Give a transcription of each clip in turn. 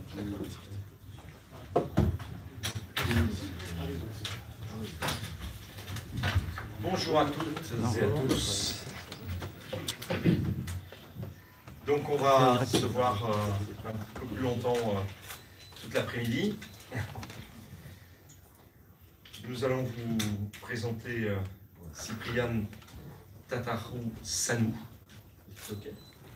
Bonjour à toutes et à tous. Donc on va se voir un peu plus longtemps toute l'après-midi. Nous allons vous présenter Cyprian Tatarou-Sanou. Okay.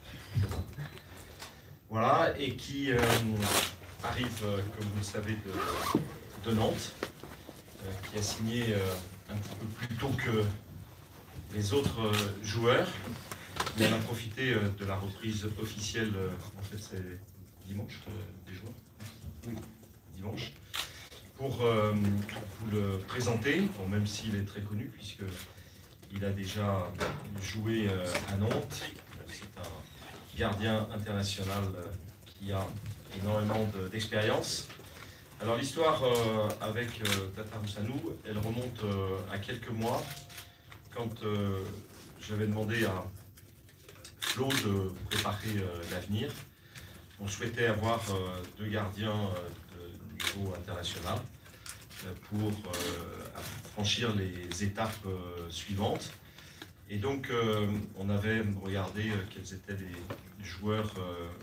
Voilà, et qui arrive, comme vous le savez, de Nantes, qui a signé un petit peu plus tôt que les autres joueurs. Mais on a profité de la reprise officielle, en fait c'est dimanche des joueurs, oui, dimanche, pour vous le présenter, bon, même s'il est très connu, puisqu'il a déjà joué à Nantes. C'est un gardien international qui a énormément d'expérience. Alors l'histoire avec Tatarou-Sanou, elle remonte à quelques mois, quand j'avais demandé à Flo de préparer l'avenir. On souhaitait avoir deux gardiens de niveau international pour franchir les étapes suivantes. Et donc on avait regardé quels étaient les joueurs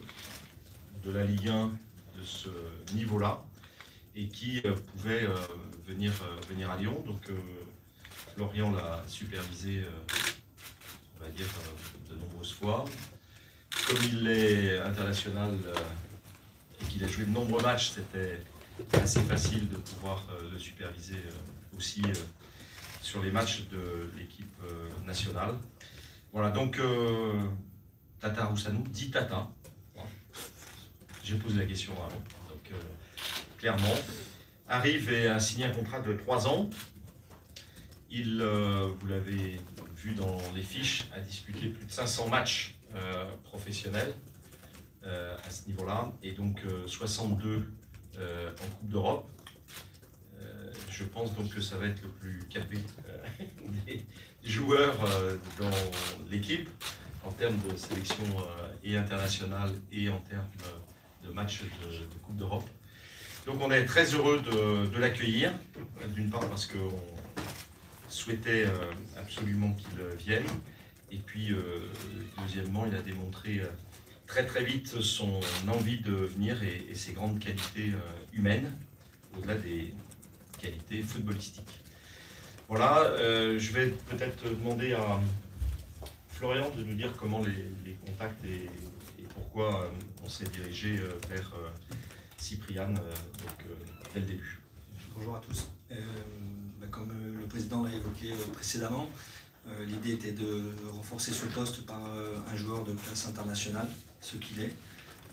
de la Ligue 1 de ce niveau-là et qui pouvaient venir à Lyon. Donc Florian l'a supervisé, on va dire, de nombreuses fois. Comme il est international et qu'il a joué de nombreux matchs, c'était assez facile de pouvoir le superviser aussi sur les matchs de l'équipe nationale. Voilà, donc Tatarou-Sanou, dit Tata. J'ai posé la question avant, donc clairement, arrive et a signé un contrat de 3 ans. Il, vous l'avez vu dans les fiches, a disputé plus de 500 matchs professionnels à ce niveau-là, et donc 62 en Coupe d'Europe. Je pense donc que ça va être le plus capé des joueurs dans l'équipe, en termes de sélection et internationale et en termes de matchs de Coupe d'Europe. Donc on est très heureux de l'accueillir, d'une part parce qu'on souhaitait absolument qu'il vienne, et puis deuxièmement il a démontré très très vite son envie de venir et ses grandes qualités humaines, au-delà des qualités footballistiques. Voilà, je vais peut-être demander à Florian de nous dire comment les contacts et pourquoi on s'est dirigé vers Cyprian dès le début. Bonjour à tous. Comme le président l'a évoqué précédemment, l'idée était de renforcer ce poste par un joueur de classe internationale, ce qu'il est.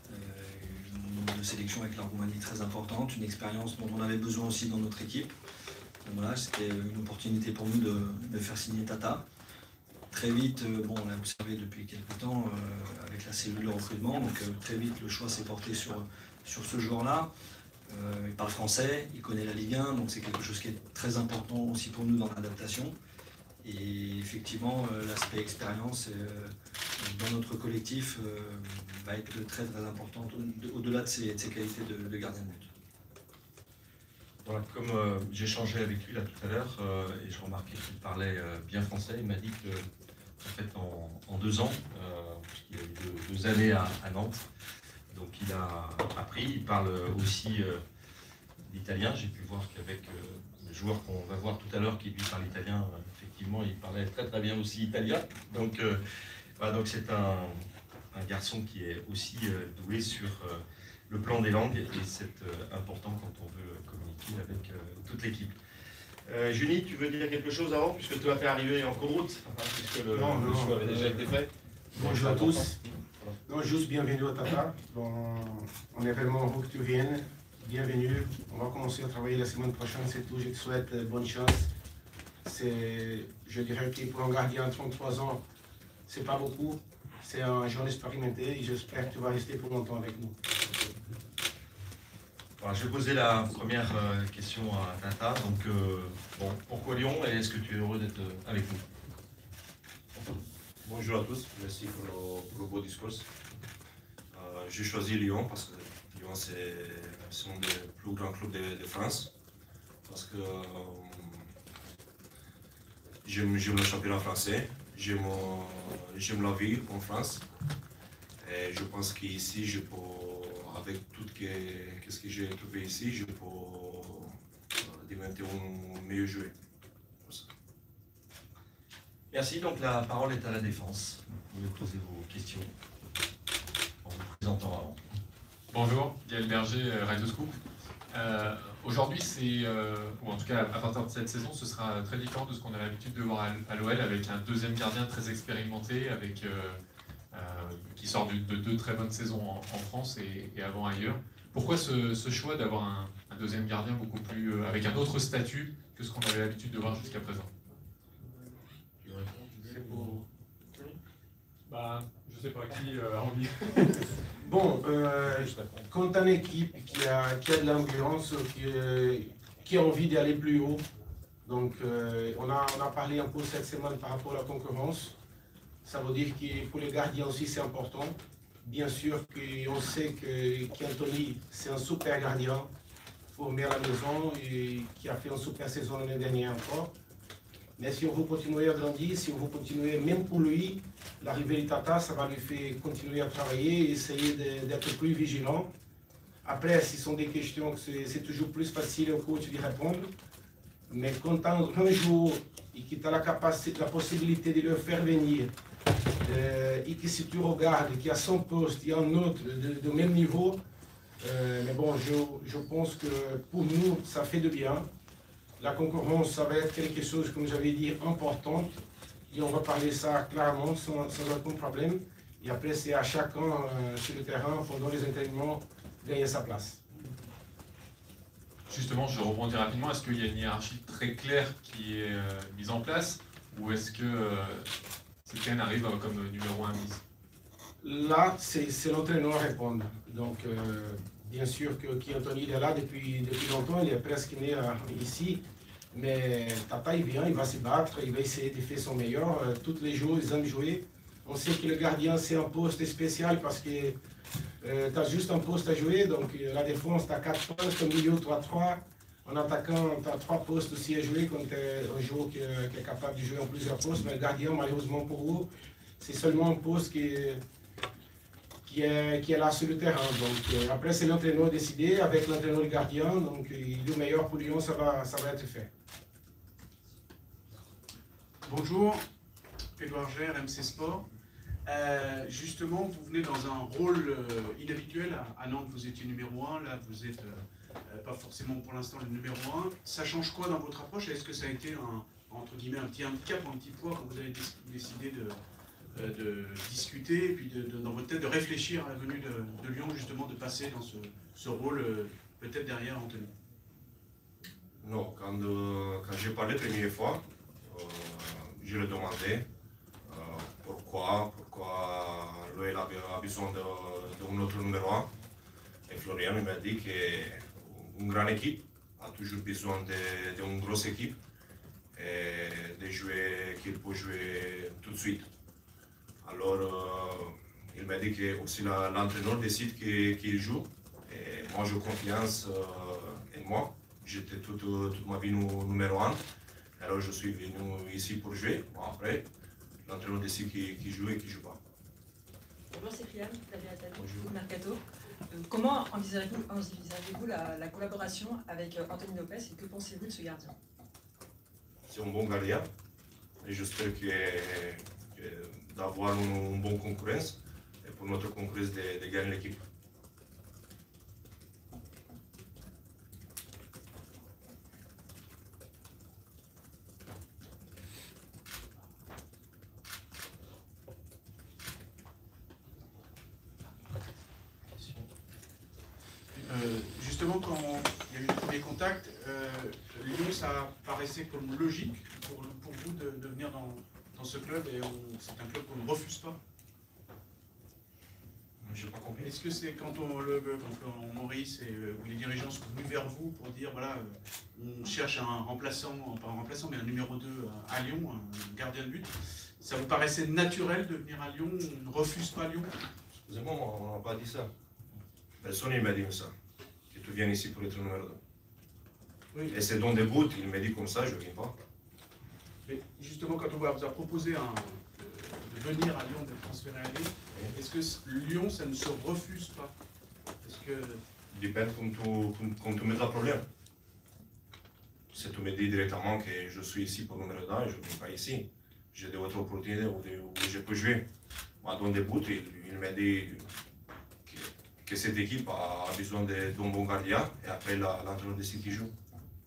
Une sélection avec la Roumanie très importante, une expérience dont on avait besoin aussi dans notre équipe. Voilà, c'était une opportunité pour nous de faire signer Tata. Très vite, bon, on l'a observé depuis quelques temps avec la cellule de recrutement, donc très vite le choix s'est porté sur ce joueur-là. Il parle français, il connaît la Ligue 1, donc c'est quelque chose qui est très important aussi pour nous dans l'adaptation. Et effectivement, l'aspect expérience dans notre collectif va être très très important au-delà de ses qualités de gardien de but. Voilà, comme j'échangeais avec lui là tout à l'heure et je remarquais qu'il parlait bien français, il m'a dit que en fait en 2 ans, puisqu'il a eu 2 années à Nantes, donc il a appris, il parle aussi l'italien. J'ai pu voir qu'avec le joueur qu'on va voir tout à l'heure qui lui parle italien, effectivement il parlait très très bien aussi italien. Donc voilà, donc c'est un garçon qui est aussi doué sur le plan des langues, et c'est important quand on veut communiquer avec toute l'équipe. Junie, tu veux dire quelque chose avant, puisque tu as fait arriver en cours de route, puisque le choix avait déjà été fait. Bonjour à tous. Non, juste bienvenue au Tata. Bon, on est vraiment heureux que tu viennes. Bienvenue. On va commencer à travailler la semaine prochaine, c'est tout. Je te souhaite bonne chance. Je dirais que pour un gardien de 33 ans, c'est pas beaucoup. C'est un jeune expérimenté et j'espère que tu vas rester pour longtemps avec nous. Voilà, je vais poser la première question à Tata. Donc, bon, pourquoi Lyon et est-ce que tu es heureux d'être avec nous? Bonjour à tous, merci pour le beau discours. J'ai choisi Lyon parce que Lyon Lyon, c'est un des plus grands clubs de France. Parce que j'aime le championnat français, j'aime la vie en France. Et je pense qu'ici, avec tout ce que j'ai trouvé ici, je peux devenir un meilleur joueur. Merci, donc la parole est à la défense. Vous pouvez poser vos questions en vous présentant avant. Bonjour, Gaël Berger, Radio Scoop. Aujourd'hui, ou en tout cas à partir de cette saison, ce sera très différent de ce qu'on a l'habitude de voir à l'OL, avec un deuxième gardien très expérimenté, qui sort de deux très bonnes saisons en France et avant ailleurs. Pourquoi ce choix d'avoir un deuxième gardien beaucoup plus, avec un autre statut que ce qu'on avait l'habitude de voir jusqu'à présent? Je sais pas qui a envie. Bon, quand tu as une équipe qui a de l'ambiance, qui a envie d'aller plus haut, donc on a parlé un peu cette semaine par rapport à la concurrence. Ça veut dire que pour les gardiens aussi c'est important. Bien sûr qu'on sait qu'Anthony c'est un super gardien formé à la maison et qui a fait une super saison l'année dernière encore. Mais si on veut continuer à grandir, si on veut continuer, même pour lui, l'arrivée de Tata, ça va lui faire continuer à travailler et essayer d'être plus vigilant. Après, ce sont des questions que c'est toujours plus facile au coach d'y répondre. Mais quand tu as un joueur et que tu as la possibilité de le faire venir, et que si tu regardes qu'il y a son poste, il y a un autre de même niveau, mais bon, je pense que pour nous, ça fait de bien. La concurrence, ça va être quelque chose, comme j'avais dit, important. Et on va parler ça clairement, sans aucun problème. Et après, c'est à chacun sur le terrain, pendant les entraînements, de gagner sa place. Justement, je rebondis rapidement. Est-ce qu'il y a une hiérarchie très claire qui est mise en place? Ou est-ce que Sétienne arrive comme numéro 1 mise? Là, c'est l'entraîneur à répondre. Donc, bien sûr qu'Anthony est là depuis longtemps, il est presque né ici. Mais Tata, il vient, il va se battre, il va essayer de faire son meilleur. Tous les jours, ils aiment jouer. On sait que le gardien, c'est un poste spécial parce que tu as juste un poste à jouer. Donc, la défense, tu as 4 postes, au milieu, 3-3. En attaquant, tu as 3 postes aussi à jouer quand tu es un joueur qui est capable de jouer en plusieurs postes. Mais le gardien, malheureusement pour vous, c'est seulement un poste qui est là sur le terrain. Donc, après, c'est l'entraîneur décidé avec l'entraîneur du gardien. Donc, le meilleur pour Lyon, ça va être fait. Bonjour, Édouard Gère, MC Sport. Justement, vous venez dans un rôle inhabituel. À Nantes, vous étiez numéro 1. Là, vous êtes pas forcément pour l'instant le numéro 1. Ça change quoi dans votre approche? Est-ce que ça a été entre guillemets un petit handicap, un petit poids quand vous avez décidé de discuter et puis dans votre tête de réfléchir à la venue de Lyon, justement, de passer dans ce rôle peut-être derrière Anthony? Non, quand j'ai parlé la première fois, je lui demandais pourquoi l'OL a besoin d'un autre numéro 1. Et Florian m'a dit qu'une grande équipe a toujours besoin d'une grosse équipe et de jouer qu'il peut jouer tout de suite. Alors, il m'a dit que aussi l'entraîneur décide qu'il joue. Et moi, j'ai confiance en moi. J'étais toute ma vie numéro 1. Alors, je suis venu ici pour jouer. Bon, après, l'entraîneur décide qui joue et qui ne joue pas. Bonjour, c'est Kylian, Bonjour. Mercato. Comment envisagez-vous la collaboration avec Anthony Lopez et que pensez-vous de ce gardien? C'est un bon gardien. Et j'espère d'avoir une bonne concurrence et pour notre concurrence de gagner l'équipe. Justement, quand il y a eu le premier contact, Lyon, ça paraissait comme logique pour vous de venir dans ce club et c'est un club qu'on ne refuse pas. Je n'ai pas compris. Est-ce que c'est quand Maurice ou les dirigeants sont venus vers vous pour dire voilà, on cherche un remplaçant, pas un remplaçant, mais un numéro 2 à Lyon, un gardien de but, ça vous paraissait naturel de venir à Lyon, on ne refuse pas Lyon? Excusez-moi, on n'a pas dit ça. Personne ne m'a dit ça, que tu viens ici pour être numéro 2. Oui. Et c'est dans des bouts, il m'a dit comme ça, je ne viens pas. Mais justement, quand on vous a proposé de venir à Lyon, de transférer à Lyon, est-ce que Lyon, ça ne se refuse pas? Parce que... Dépend quand tu mets un problème. Si tu me dis directement que je suis ici pour numéro 1 et je ne viens pas ici, j'ai d'autres opportunités où je peux jouer. Moi, dans des bouts, il m'a dit que cette équipe a besoin d'un bon gardien et après l'entraîneur décide qui joue.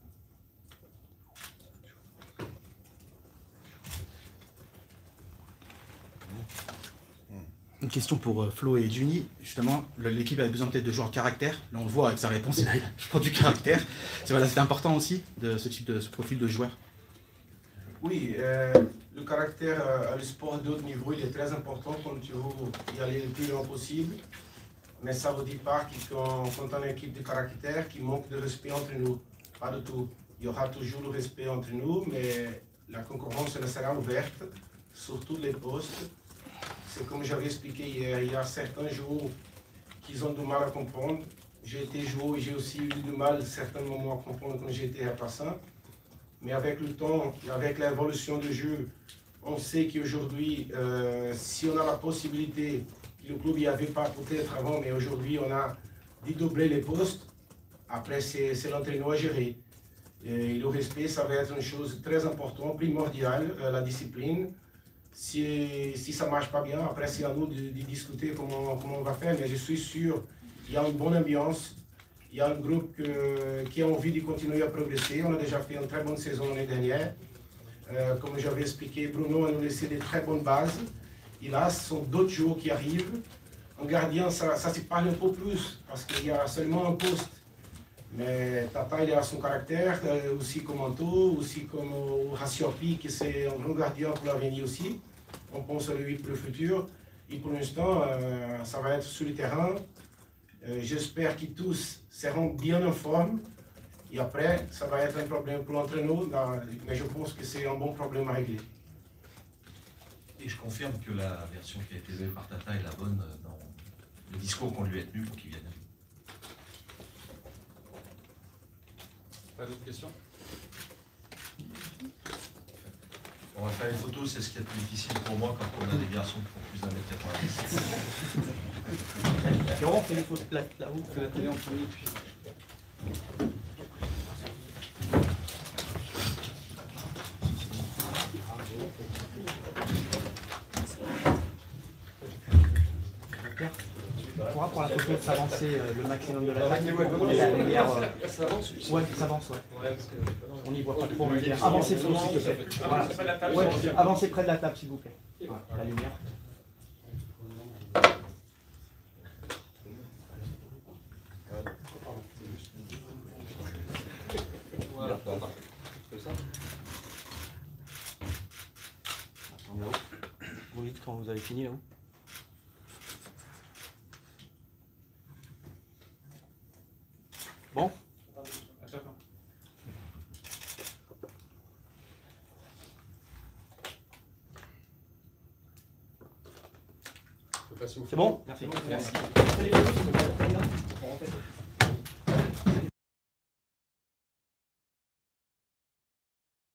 Une question pour Flo et Juni. Justement, l'équipe avait besoin peut-être de joueurs caractère. Là, on le voit avec sa réponse, il a du caractère. C'est important aussi, de ce profil de joueur. Oui, le caractère à le sport de haut niveau, il est très important quand tu veux y aller le plus loin possible. Mais ça ne veut dire pas qu'on a une équipe de caractère qui manque de respect entre nous. Pas du tout. Il y aura toujours le respect entre nous, mais la concurrence elle sera ouverte sur tous les postes. C'est comme j'avais expliqué hier, il y a certains joueurs qui ont du mal à comprendre. J'ai été joueur et j'ai aussi eu du mal certains moments à comprendre quand j'étais remplaçant. Mais avec le temps, avec l'évolution du jeu, on sait qu'aujourd'hui, si on a la possibilité, le club n'y avait pas peut-être avant, mais aujourd'hui on a dédoublé les postes. Après, c'est l'entraîneur à gérer. Et le respect, ça va être une chose très importante, primordiale, la discipline. Si ça ne marche pas bien, après c'est à nous de discuter comment on va faire, mais je suis sûr qu'il y a une bonne ambiance, il y a un groupe qui a envie de continuer à progresser. On a déjà fait une très bonne saison l'année dernière. Comme j'avais expliqué, Bruno a nous laissé des très bonnes bases. Et là, ce sont d'autres joueurs qui arrivent. Un gardien, ça se parle un peu plus, parce qu'il y a seulement un poste. Mais Tata, il a son caractère, aussi comme Anto, aussi comme Rassiopi, qui c'est un grand gardien pour l'avenir aussi. On pense à lui pour le futur. Et pour l'instant, ça va être sur le terrain. J'espère que tous seront bien en forme. Et après, ça va être un problème pour l'entraîneur, mais je pense que c'est un bon problème à régler. Et je confirme que la version qui a été donnée par Tata est la bonne dans le discours qu'on lui a tenu pour qu'il vienne. Pas d'autres questions? On va faire une photo, c'est ce qui est le plus difficile pour moi quand on a des garçons qui font plus d'1m90. Et on fait les photos là-haut, on fait la télé en premier. On pourra pour la photo s'avancer le maximum de la taille. La lumière. Ouais, ça avance, ouais. On n'y voit pas trop. Avancez, s'il te plaît. Voilà. Ouais, avancez près de la table, s'il vous plaît. Voilà, la lumière. Voilà. Vous dites quand vous avez fini là-haut. Bon. C'est bon? Merci. Merci.